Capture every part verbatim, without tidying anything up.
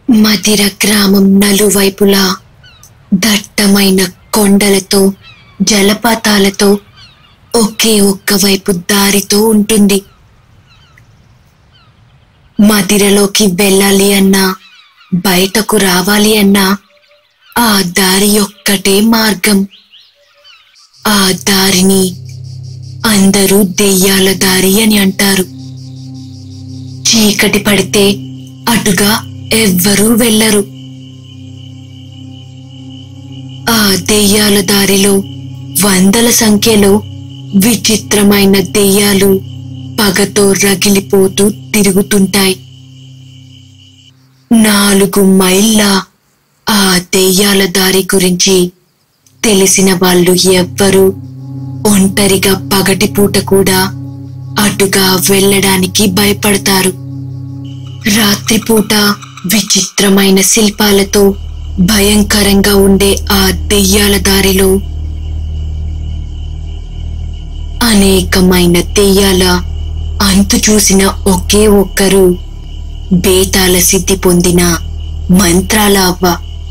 మదిర గ్రామం నలువైపులా దట్టమైన కొండలతో జలపాతాలతో ఒకే ఒక్క వైపు దారితో ఉంటుంది. మదిరలోకి వెళ్ళాలి అన్నా బయటకు రావాలి అన్నా ఆ దారి ఒక్కటే మార్గం. ఆ దారిని అందరూ దెయ్యాల దారి అని అంటారు. చీకటి పడితే అటుగా ఎవ్వరూ వెళ్ళరు. ఆ దెయ్యాల దారిలో వందల సంఖ్యలో విచిత్రమైన దెయ్యాలు పగతో రగిలిపోతూ తిరుగుతుంటాయి. నాలుగు మైళ్ళ ఆ దెయ్యాల దారి గురించి తెలిసిన వాళ్ళు ఎవ్వరూ ఒంటరిగా పగటిపూట కూడా అటుగా వెళ్ళడానికి భయపడతారు. రాత్రిపూట విచిత్రమైన శిల్పాలతో భయంకరంగా ఉండే ఆ దెయ్యాల దారిలో అనేకమైన దెయ్యాల అంతు చూసిన ఒకే ఒక్కరు బేతాళ సిద్ధి పొందిన మంత్రాల అవ్వ.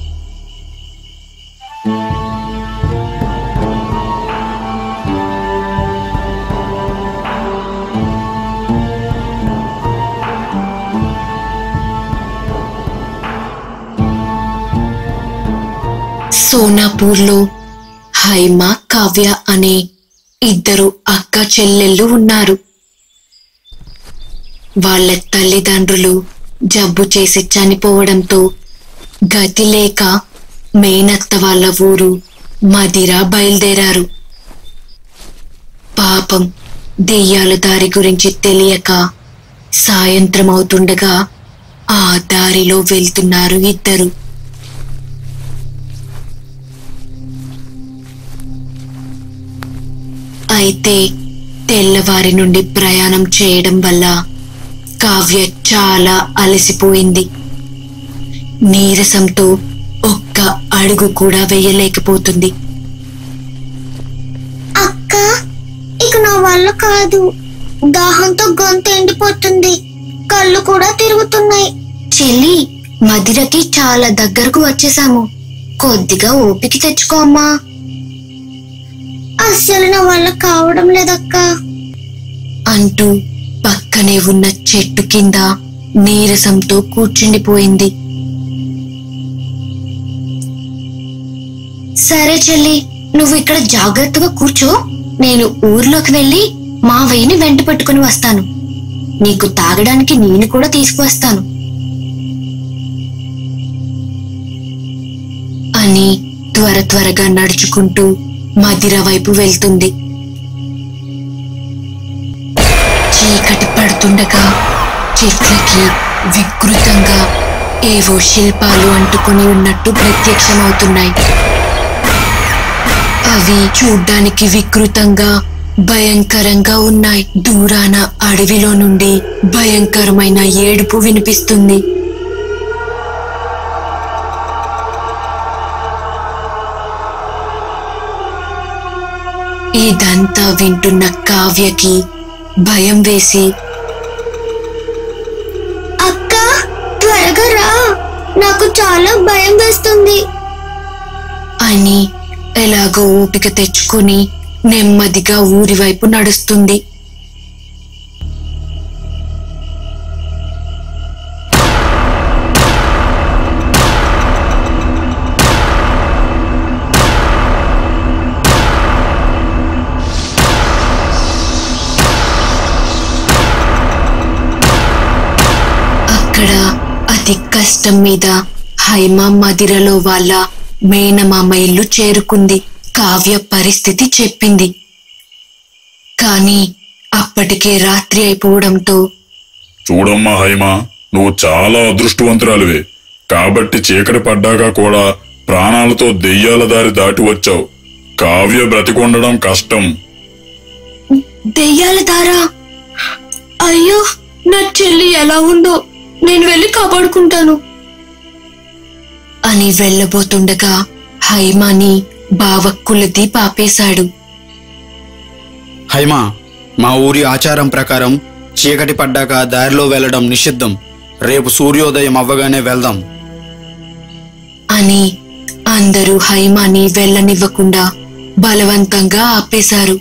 సోనాపూర్లో హైమ, కావ్య అనే ఇద్దరు అక్క చెల్లెళ్ళు ఉన్నారు. వాళ్ళ తల్లిదండ్రులు జబ్బు చేసి చనిపోవడంతో గతి లేక మేనత్త వాళ్ళ ఊరు మదిర బయలుదేరారు. పాపం దెయ్యాల దారి గురించి తెలియక సాయంత్రం అవుతుండగా ఆ దారిలో వెళ్తున్నారు ఇద్దరు. అయితే తెల్లవారి నుండి ప్రయాణం చేయడం వల్ల కావ్య చాలా అలసిపోయింది. నీరసంతో ఒక్క అడుగు కూడా వేయలేకపోతుంది. అక్క, ఇక నా వల్ల కాదు. దాహంతో గొంతు ఎండిపోతుంది, కళ్ళు కూడా తిరుగుతున్నాయి. చెల్లి, మదిరకి చాలా దగ్గరకు వచ్చేసాము. కొద్దిగా ఓపిక తెచ్చుకో అమ్మా. అస్సలు నా వల్ల కావడం లేదక్క అంటూ పక్కనే ఉన్న చెట్టు కింద నీరసంతో కూర్చుండిపోయింది. సరే చెల్లి, నువ్వు ఇక్కడ జాగ్రత్తగా కూర్చో. నేను ఊర్లోకి వెళ్ళి మావయ్యని వెంట పెట్టుకుని వస్తాను. నీకు తాగడానికి నేను కూడా తీసుకువస్తాను అని త్వర త్వరగా నడుచుకుంటూ మదిర వైపు వెళ్తుంది. చీకటి పడుతుండగా చెట్లకి వికృతంగా ఏవో శిల్పాలు అంటుకొని ఉన్నట్టు ప్రత్యక్షమవుతున్నాయి. అవి చూడ్డానికి వికృతంగా భయంకరంగా ఉన్నాయి. దూరాన అడవిలో నుండి భయంకరమైన ఏడుపు వినిపిస్తుంది. ఇదంతా వింటున్న కావ్యకి భయం వేసి, అక్క త్వరగా రా, నాకు చాలా భయం వేస్తుంది అని ఎలాగో ఓపిక తెచ్చుకుని నెమ్మదిగా ఊరి వైపు నడుస్తుంది. అక్కడ అతి కష్టం మీద హైమ మదిరలో వాళ్ళ మేనమామ ఇల్లు చేరుకుంది. కావ్య పరిస్థితి చెప్పింది. కానీ అప్పటికే రాత్రి అయిపోవడంతో, చూడమ్మా హైమ, నువ్వు చాలా అదృష్టవంతురాలివే. కాబట్టి చీకటి పడ్డాక కూడా ప్రాణాలతో దెయ్యాల దారి దాటి వచ్చావు. కావ్య బ్రతికొండడం కష్టం. దెయ్యాల దారా? అయ్యో, నా చెల్లి ఎలా ఉందో, నేను వెళ్ళి కాపాడుకుంటాను అని వెళ్ళబోతుండగా హైమాని బావక్కులది పాపేశాడు. హైమా, మా ఊరి ఆచారం ప్రకారం చీకటి పడ్డాక దారిలో వెళ్ళడం నిషిద్ధం. రేపు సూర్యోదయం అవ్వగానే వెళ్దాం. అని అందరూ హైమాని వెళ్ళనివ్వకుండా బలవంతంగా ఆపేశారు.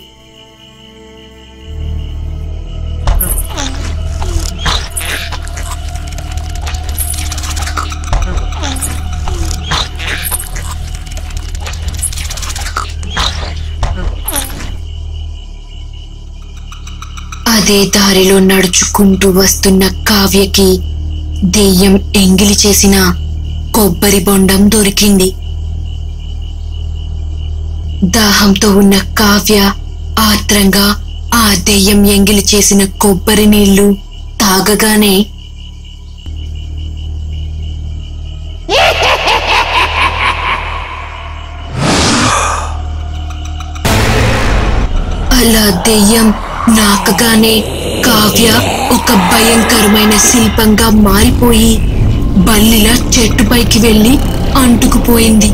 అదే దారిలో నడుచుకుంటూ వస్తున్న కావ్యకి దెయ్యం ఎంగిలి చేసిన కొబ్బరి బొండం దొరికింది. దాహంతో ఉన్న కావ్య ఆత్రంగా ఆ దెయ్యం ఎంగిలి చేసిన కొబ్బరి నీళ్లు తాగగానే అలా దెయ్యం నాకగానే కావ్య ఒక భయంకరమైన శిల్పంగా మారిపోయి బల్లిలా చెట్టుపైకి వెళ్లి అంటుకుపోయింది.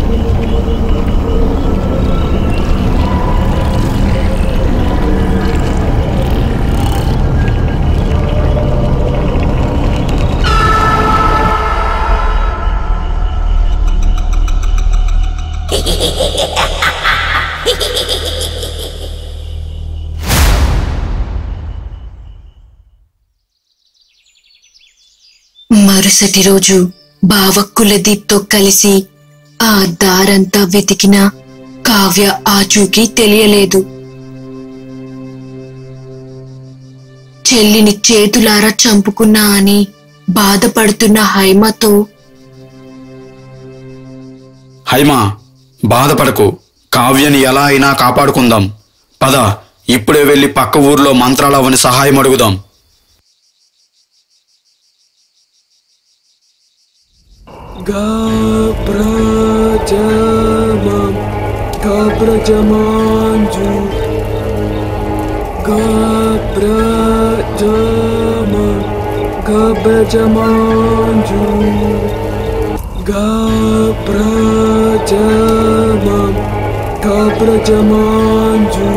మరుసటి రోజు బావ కులదీప్తో కలిసి ఆ దారంతా వెతికిన కావ్య ఆచూకీ తెలియలేదు. చెల్లిని చేతులారా చంపుకున్నా అని బాధపడుతున్న హైమతో, హైమా బాధపడకు, కావ్యని ఎలా అయినా కాపాడుకుందాం. పద, ఇప్పుడే వెళ్లి పక్క ఊర్లో మంత్రాలవని సహాయం అడుగుదాం. Gabrajamam, Gabrajamanju, Gabrajamam, Gabrajamanju, Gabrajamam, Gabrajamanju.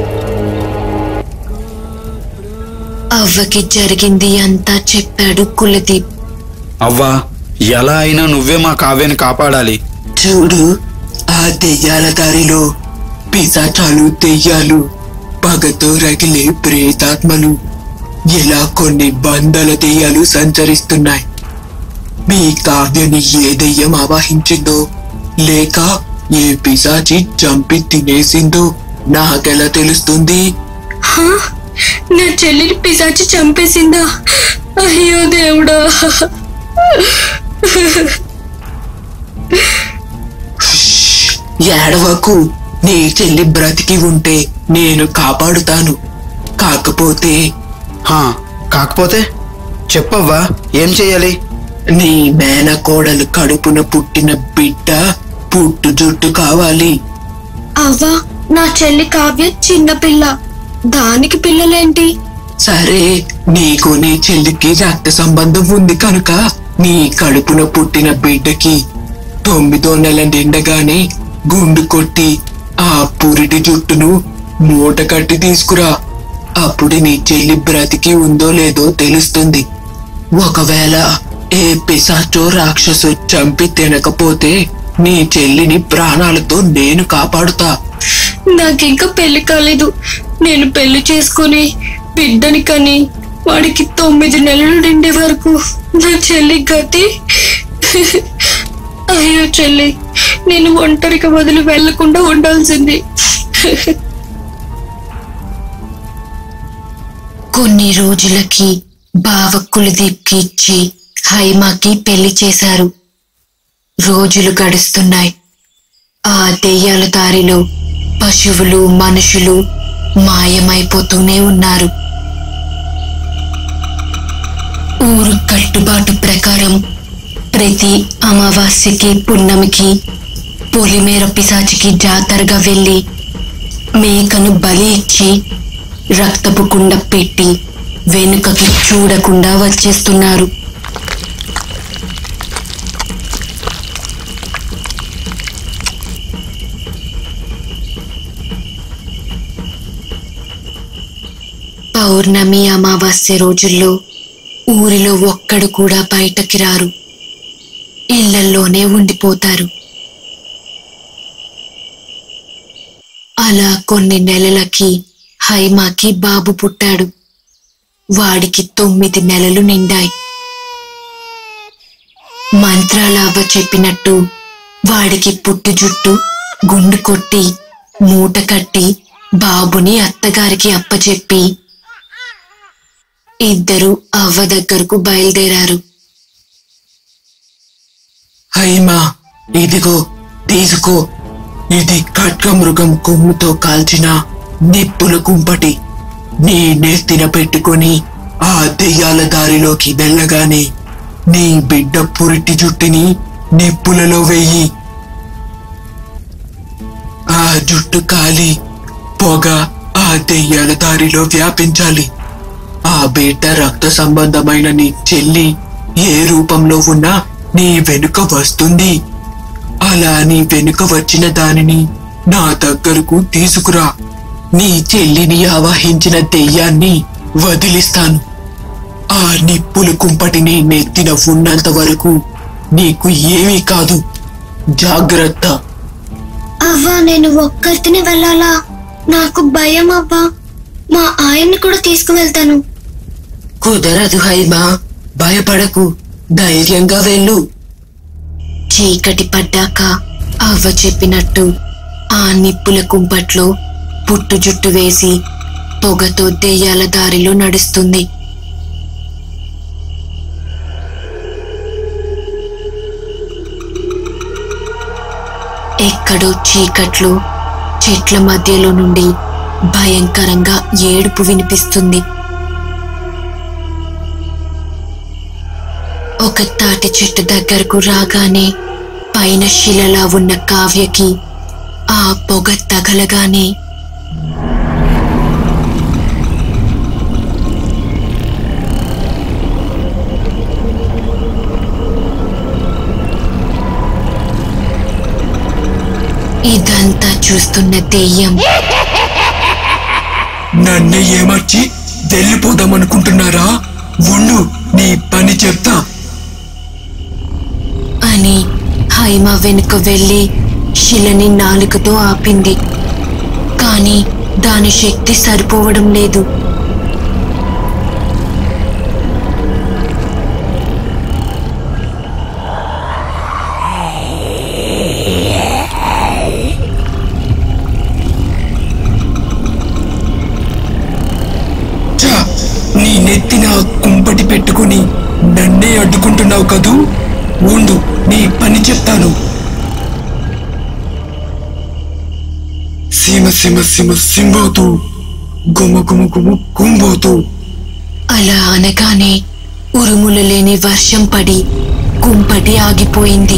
అవ్వకి జరిగింది అంతా చెప్పాడు కులదీప్. అవ్వా, ఎలా అయినా నువ్వే మా కావ్యని కాపాడాలి. చూడు, ఆ దెయ్యాల దారిలో పిశాచాలు, దెయ్యాలు, పగతో రగిలే ప్రేతాత్మలు, ఇలా కొన్ని వందల దెయ్యాలు సంచరిస్తున్నాయి. మీ కావ్యని ఏ దెయ్యం ఆవాహించిందో లేక ఏ పిశాచి చంపి తినేసిందో నాకెలా తెలుస్తుంది? నా చెల్లిని పిశాచి చంపేసిందా? అయ్యో దేవుడా! ఏడవకు, నీ చెల్లి బ్రతికి ఉంటే నేను కాపాడుతాను. కాకపోతే హా కాకపోతే చెప్పవ్వా, ఏం చెయ్యాలి? నీ మేనకోడలు కడుపున పుట్టిన బిడ్డ పుట్టు జుట్టు కావాలి. అవ్వా, నా చెల్లి కావ్య చిన్నపిల్ల, దానికి పిల్లలేంటి? సరే, నీకు నీ చెల్లికి రక్త సంబంధం ఉంది కనుక నీ కడుపున పుట్టిన బిడ్డకి తొమ్మిదో నెల నిండగానే గుండు కొట్టి ఆ పురిటి జుట్టును మూట కట్టి తీసుకురా. అప్పుడు నీ చెల్లి బ్రతికి ఉందో లేదో తెలుస్తుంది. ఒకవేళ ఏ పిశాచో రాక్షసు చంపి తినకపోతే నీ చెల్లిని ప్రాణాలతో నేను కాపాడుతా. నాకింకా పెళ్లి కాలేదు. నేను పెళ్లి చేసుకుని బిడ్డని కని వాడికి తొమ్మిది నెలలు నిండే వరకు నా చెల్లి గతి. అయ్యో చెల్లి, నేను ఒంటరిగా వదిలి వెళ్లకుండా ఉండాల్సింది. కొన్ని రోజులకి బావ కులదీప్కి ఇచ్చి హైమాకి పెళ్లి చేశారు. రోజులు గడుస్తున్నాయి. ఆ దెయ్యాల దారిలో పశువులు, మనుషులు మాయమైపోతూనే ఉన్నారు. ఊరు కట్టుబాటు ప్రకారం ప్రతి అమావాస్యకి, పున్నమికి పొలిమేర పిశాచికి జాతరగా వెళ్లి మేకను బలి ఇచ్చి రక్తపు కుండ పెట్టి వెనుకకి చూడకుండా వచ్చేస్తున్నారు. పౌర్ణమి, అమావాస్య రోజుల్లో ఊరిలో ఒక్కడు కూడా బయటకి రారు. ఇళ్లల్లోనే ఉండిపోతారు. అలా కొన్ని నెలలకి హైమాకి బాబు పుట్టాడు. వాడికి తొమ్మిది నెలలు నిండాయి. మంత్రాల అవ్వ చెప్పినట్టు వాడికి పుట్టి జుట్టు గుండు కొట్టి మూట కట్టి బాబుని అత్తగారికి అప్పచెప్పి ఇద్దరు అవ్వ దగ్గరకు బయలుదేరారు. హైమా, ఇదిగో తీసుకో. ఇది ఖడ్గమృగం కొమ్ముతో కాల్చిన నిప్పుల కుంపటి. నీ నెత్తిన పెట్టుకొని ఆ దెయ్యాల దారిలోకి వెళ్ళగానే నీ బిడ్డ పురిటి జుట్టుని నిప్పులలో వెయ్యి. ఆ జుట్టు కాలి పొగ ఆ దెయ్యాల దారిలో వ్యాపించాలి. ఆ బిడ్డ రక్త సంబంధమైన నీ చెల్లి ఏ రూపంలో ఉన్నా నీ వెనుక వస్తుంది. అలా నీ వెనుక వచ్చిన దానిని నా దగ్గరకు తీసుకురా. నీ చెల్లిని ఆవాహించిన దెయ్యాన్ని వదిలిస్తాను. ఆ నిప్పుల కుంపటిని నెత్తిన ఉన్నంత వరకు నీకు ఏమీ కాదు. జాగ్రత్త. అవ్వా, నేను ఒక్కరిని వెళ్ళాలా? నాకు భయం అవ్వా. మా ఆయన్ని కూడా తీసుకువెళ్తాను. కుదరదు హైమా, భయపడకు, ధైర్యంగా వెళ్ళు. చీకటి పడ్డాక అవ్వ చెప్పినట్టు ఆ నిప్పుల కుంపట్లో పుట్టు జుట్టు వేసి పొగతో దెయ్యాల దారిలో నడుస్తుంది. ఎక్కడో చీకట్లో చెట్ల మధ్యలో నుండి భయంకరంగా ఏడుపు వినిపిస్తుంది. ఒక తాటి చెట్టు దగ్గరకు రాగానే పైన శిలలా ఉన్న కావ్యకి ఆ పొగ తగలగానే ఇదంతా చూస్తున్న దెయ్యం, నన్ను ఏమర్చి వెళ్ళిపోదామనుకుంటున్నారా? ఉండు, నీ పని చెప్తా అని హైమ వెనుక వెళ్లి శిలని నాలుకతో ఆపింది. కాని దాని శక్తి సరిపోవడం లేదు. నీ నెత్తిన కుంపటి పెట్టుకుని నన్నే అడ్డుకుంటున్నావు కదూ? ఉండు, నీ పని చెప్తాను. సీమ సీమ సీమ సింబోతూ, గుమ గుమ గుమ కుంబోతూ. అలా అనగానే ఉరుములు లేని వర్షం పడి కుంపటి ఆగిపోయింది.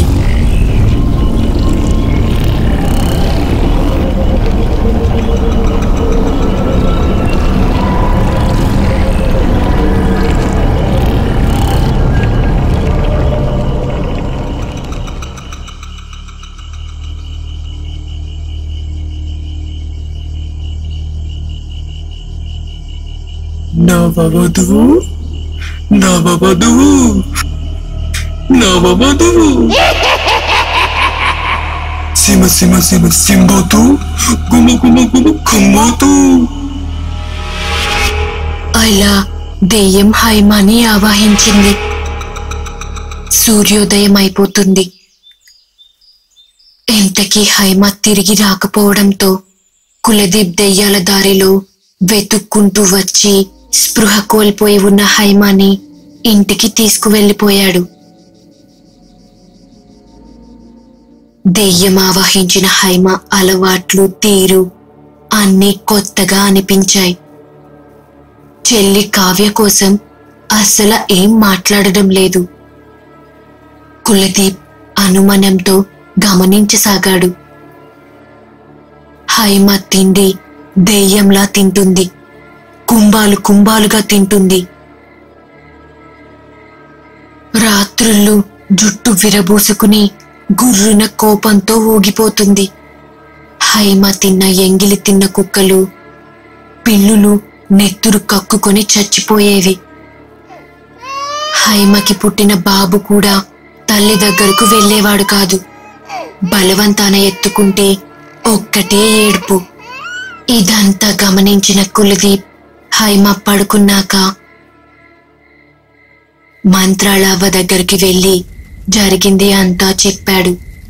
నవవధు నవవధు నవవధు సిమ సిమ సిమ సింబోతూ, గుమ గుమ గుమ కుంబోతూ. అలా దెయ్యం హైమాని ఆవాహించింది. సూర్యోదయం అయిపోతుంది. ఎంతకీ హైమ తిరిగి రాకపోవడంతో కులదీప్ దెయ్యాల దారిలో వెతుక్కుంటూ వచ్చి స్పృహ కోల్పోయి ఉన్న హైమాని ఇంటికి తీసుకువెళ్లిపోయాడు. దెయ్యం ఆవాహించిన హైమ అలవాట్లు, తీరు అన్నీ కొత్తగా అనిపించాయి. చెల్లి కావ్య కోసం అస్సలు ఏం మాట్లాడడం లేదు. కులదీప్ అనుమానంతో గమనించసాగాడు. హైమ తిండి దెయ్యంలా తింటుంది. కుంభాలు కుంభాలుగా తింటుంది. రాత్రుళ్ళు జుట్టు విరబూసుకుని గుర్రున కోపంతో ఊగిపోతుంది. హైమ తిన్న ఎంగిలి తిన్న కుక్కలు, పిల్లులు నెత్తురు కక్కుకొని చచ్చిపోయేవి. హైమకి పుట్టిన బాబు కూడా తల్లి దగ్గరకు వెళ్ళేవాడు కాదు. బలవంతాన ఎత్తుకుంటే ఒక్కటే ఏడుపు. ఇదంతా గమనించిన కులదీప్ హైమ పడుకున్నాక మంత్రాల అవ్వ దగ్గరికి వెళ్లి జరిగింది అంతా చెప్పాడు.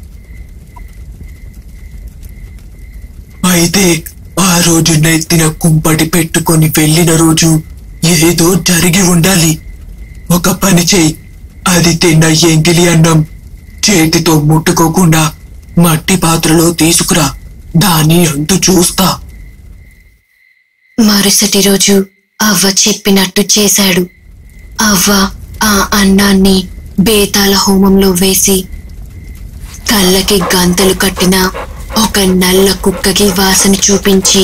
అయితే ఆ రోజు నెత్తిన కుంపటి పెట్టుకొని వెళ్ళిన రోజు ఏదో జరిగి ఉండాలి. ఒక పని చేయి, అది తిన్న ఎంగిలి అన్నం చేతితో ముట్టుకోకుండా మట్టి పాత్రలో తీసుకురా, దాని అంతు చూస్తా. మరుసటి రోజు అవ్వ చెప్పినట్టు చేశాడు. అవ్వ ఆ అన్నాన్ని బేతాల హోమంలో వేసి కళ్ళకి గంతలు కట్టిన ఒక నల్ల కుక్కకి వాసన చూపించి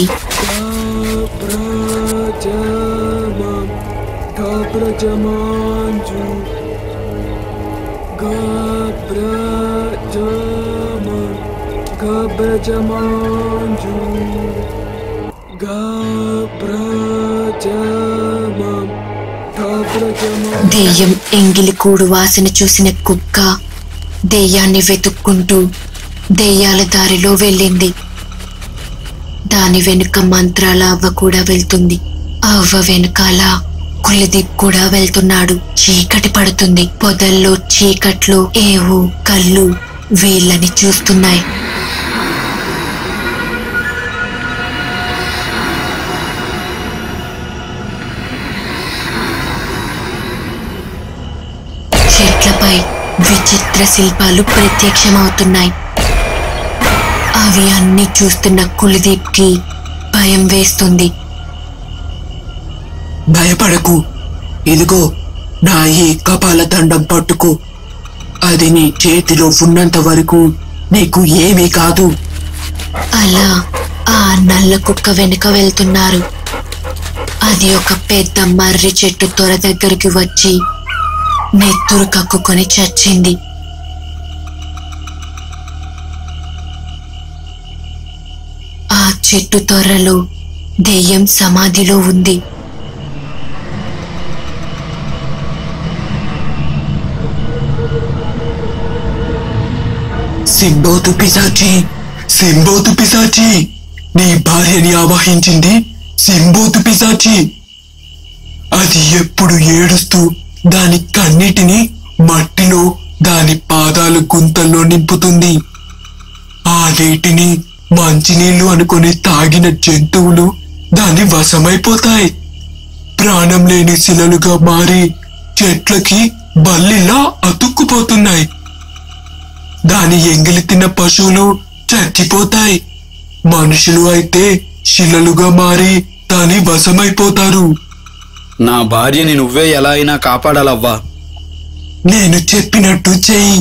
దెయ్యం ఎంగిలి కూడు వాసన చూసిన కుక్క దెయ్యాన్ని వెతుక్కుంటూ దెయ్యాల దారిలో వెళ్ళింది. దాని వెనుక మంత్రాల అవ్వ కూడా వెళ్తుంది. అవ్వ వెనుకాల కులదీప్ కూడా వెళ్తున్నాడు. చీకటి పడుతుంది. పొదల్లో చీకట్లో ఏవో కళ్ళు వీళ్ళని చూస్తున్నాయి. చెట్లపై విచిత్ర శిల్పాలు ప్రత్యక్షమవుతున్నాయి. అవి అన్ని చూస్తున్న కులదీప్ కి భయం వేస్తుంది. భయపడకు, ఇదిగో నా ఈ కపాల దండం పట్టుకో. అది నీ చేతిలో ఉన్నంత వరకు నీకు ఏమీ కాదు. అలా ఆ నల్ల కుక్క వెనుక వెళ్తున్నారు. అది ఒక పెద్ద మర్రి చెట్టు తొర దగ్గరికి వచ్చి నెత్తురు కక్కుకొని చచ్చింది. ఆ చెట్టు తొర్రలో దెయ్యం సమాధిలో ఉంది. సింబోతు పిశాచి, సింబోతు పిశాచి, నీ భార్యని ఆవాహించింది సింబోతు పిశాచి. అది ఎప్పుడు ఏడుస్తూ దాని కన్నిటిని మట్టిలో దాని పాదాలు గుంతల్లో నింపుతుంది. ఆ నీటిని మంచినీళ్లు అనుకుని తాగిన జంతువులు దాని వశమైపోతాయి. ప్రాణం లేని శిలలుగా మారి చెట్లకి బల్లిలా అతుక్కుపోతున్నాయి. దాని ఎంగిలి తిన్న పశువులు చచ్చిపోతాయి. మనుషులు అయితే శిలలుగా మారి దాని వశమైపోతారు. నా భార్యని నువ్వే ఎలా అయినా కాపాడాలవ్వా. నేను చెప్పినట్టు చెయ్యి.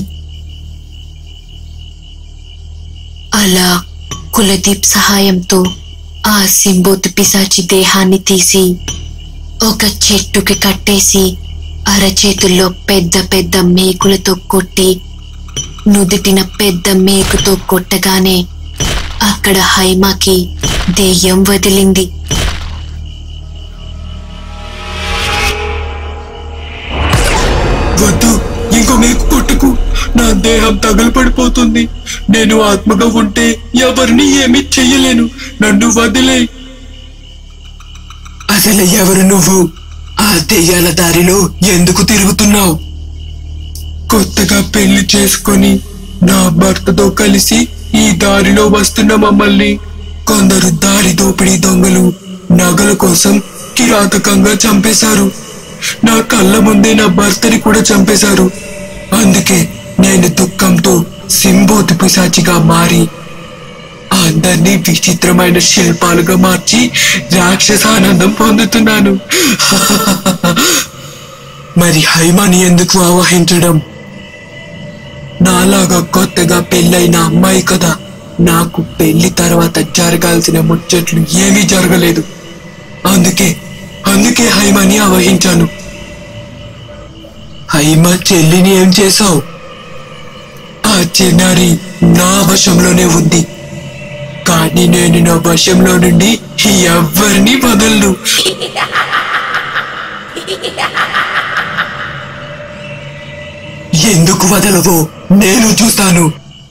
అలా కులదీప్ సహాయంతో ఆ సింబోతు పిశాచి దేహాన్ని తీసి ఒక చెట్టుకి కట్టేసి అరచేతుల్లో పెద్ద పెద్ద మేకులతో కొట్టి నుదిటిన పెద్ద మేకుతో కొట్టగానే అక్కడ హైమాకి దెయ్యం వదిలింది. వద్దు, ఇంకో మేకు కొట్టుకు. నా దేహం తగలపడిపోతుంది. నేను ఆత్మగా ఉంటే ఎవరిని ఏమీ చెయ్యలేను. నన్ను వదిలే. అసలు ఎవరు నువ్వు? ఆ దెయ్యాల దారిలో ఎందుకు తిరుగుతున్నావు? కొత్తగా పెళ్లి చేసుకొని నా భర్తతో కలిసి ఈ దారిలో వస్తున్న మమ్మల్ని కొందరు దారి దోపిడీ దొంగలు నగల కోసం కిరాతకంగా చంపేశారు. నా కళ్ళ ముందే నా భర్తని కూడా చంపేశారు. అందుకే నేను దుఃఖంతో సింబోతు పిశాచిగా మారి అందరినీ విచిత్రమైన శిల్పాలుగా మార్చి రాక్షసానందం పొందుతున్నాను. మరి హైమాని ఎందుకు ఆవాహించడం? నాలాగా కొత్తగా పెళ్ళైన అమ్మాయి కదా. నాకు పెళ్లి తర్వాత జరగాల్సిన ముచ్చట్లు ఏమీ జరగలేదు. అందుకే అందుకే హైమాని ఆవహించాను. హైమా చెల్లిని ఏం చేశావు? ఆ చిన్నారి నా వశంలోనే ఉంది. కానీ నేను నా వశంలో నుండి ఎవరిని వదలను. ఎందుకు వదలవో నేను చూస్తాను.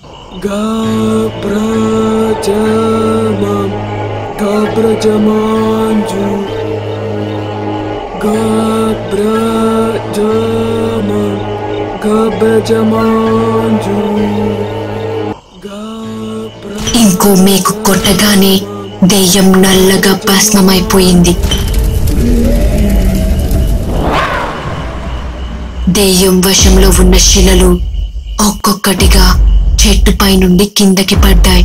ఇంకో మేకు కొట్టగానే దెయ్యం నల్లగా భస్మమైపోయింది. దెయ్యం వశంలో ఉన్న శిలలు ఒక్కొక్కటిగా చెట్టుపై నుండి కిందకి పడ్డాయి.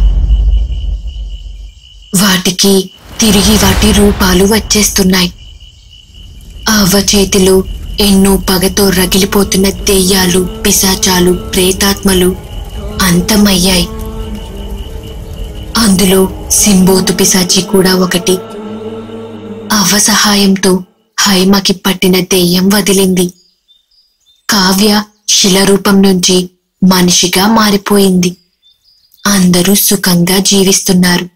వాటికి తిరిగి వాటి రూపాలు వచ్చేస్తున్నాయి. అవ్వ చేతిలో ఎన్నో పగతో రగిలిపోతున్న దెయ్యాలు, పిశాచాలు, ప్రేతాత్మలు అంతమయ్యాయి. అందులో సింబోతు పిశాచి కూడా ఒకటి. అవ్వ సహాయంతో హైమకి పట్టిన దెయ్యం వదిలింది. కావ్య శిలరూపం నుంచి మనిషిగా మారిపోయింది. అందరూ సుఖంగా జీవిస్తున్నారు.